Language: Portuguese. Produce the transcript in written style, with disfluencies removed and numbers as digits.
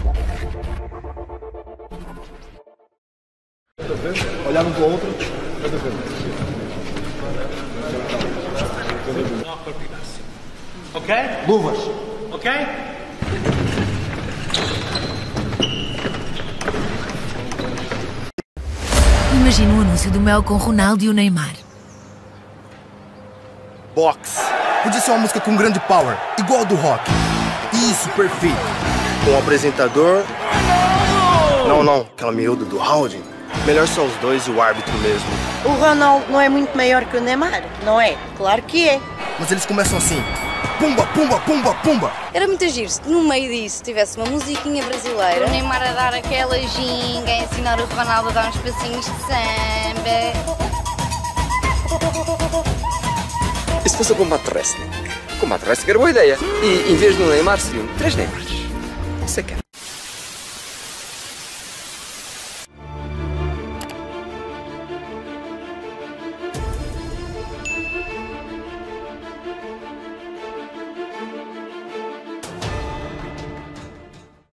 Olhar um para o outro. Ok? Luvas. Ok? Imagina o anúncio do Mel com Ronaldo e o Neymar. Box. Podia ser uma música com grande power, igual do rock. Isso, perfeito. Com o apresentador... Não, aquela miúda do Howdy. Melhor são os dois e o árbitro mesmo. O Ronaldo não é muito maior que o Neymar, não é? Claro que é. Mas eles começam assim. Pumba, pumba, pumba, pumba. Era muito giro se no meio disso tivesse uma musiquinha brasileira. O Neymar a dar aquela ginga, a ensinar o Ronaldo a dar uns passinhos de samba. E se fosse o combate wrestling? Combate wrestling era boa ideia. E em vez de um Neymar seriam 3 Neymars. Isso é que é.